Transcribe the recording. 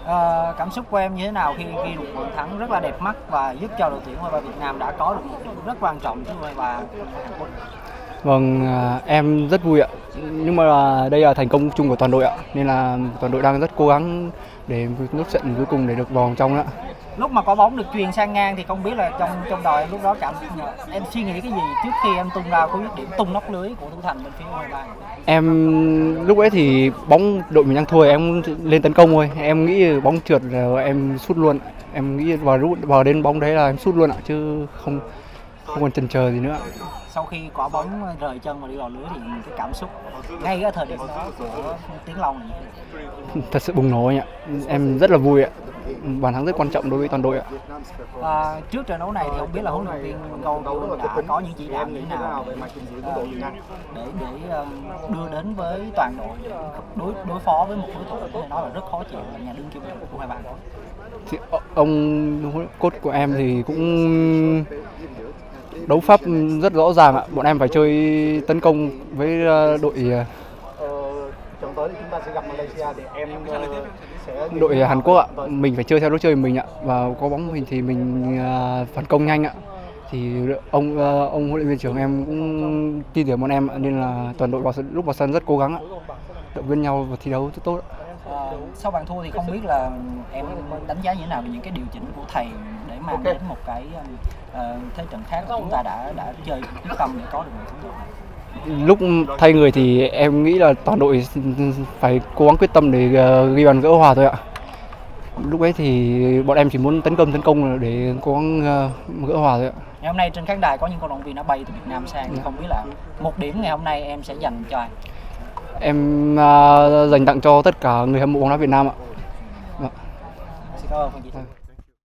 Cảm xúc của em như thế nào khi ghi được bàn thắng rất là đẹp mắt và giúp cho đội tuyển U23 Việt Nam đã có được một điểm rất quan trọng trước U23 Hàn Quốc? Vâng, em rất vui ạ. Nhưng mà đây là thành công chung của toàn đội ạ. Nên là toàn đội đang rất cố gắng để nốt trận cuối cùng để được vào vòng trong ạ. Lúc mà có bóng được truyền sang ngang thì không biết là trong đội em lúc đó em suy nghĩ cái gì trước khi em tung ra cú dứt điểm tung nóc lưới của thủ thành bên phía U23? Em lúc ấy thì bóng đội mình đang thua, em lên tấn công thôi. Em nghĩ bóng trượt rồi em sút luôn. Em nghĩ vào đến bóng đấy là em sút luôn ạ, chứ không còn chần chờ gì nữa. Sau khi quả bóng rời chân và đi vào lưới thì cái cảm xúc ngay ở thời điểm đó của Tiến Long này Thật sự bùng nổ anh ạ. Em rất là vui ạ. Bàn thắng rất quan trọng đối với toàn đội ạ. Trước trận đấu này thì không biết là huấn luyện viên Ngô đã có những chỉ đạo như thế nào để đưa đến với toàn đội đối phó với một đối thủ có thể nói là rất khó chịu là nhà đương kim vô địch của hai bạn. Thì ông coach của em thì cũng đấu pháp rất rõ ràng ạ. Bọn em phải chơi tấn công với đội trận tới thì chúng ta sẽ gặp Malaysia thì em sẽ đội Hàn Quốc ạ. Mình phải chơi theo lối chơi mình ạ, và có bóng mình thì mình phản công nhanh ạ. Thì ông huấn luyện viên trưởng em cũng tin tưởng bọn em ạ, nên là toàn đội lúc vào sân rất cố gắng ạ, động viên nhau và thi đấu rất tốt ạ. Sau bàn thua thì không biết là em đánh giá như thế nào về những cái điều chỉnh của thầy để mang đến một cái thế trận khác mà chúng ta đã chơi quyết tâm để có được một thắng lợi? Lúc thay người thì em nghĩ là toàn đội phải cố gắng quyết tâm để ghi bàn gỡ hòa thôi ạ. Lúc ấy thì bọn em chỉ muốn tấn công để cố gắng gỡ hòa thôi ạ. Ngày hôm nay trên khán đài có những cổ động viên đã bay từ Việt Nam sang, thì không biết là một điểm ngày hôm nay em sẽ dành cho ai? Em dành tặng cho tất cả người hâm mộ bóng đá Việt Nam ạ. Xin cảm ơn chị.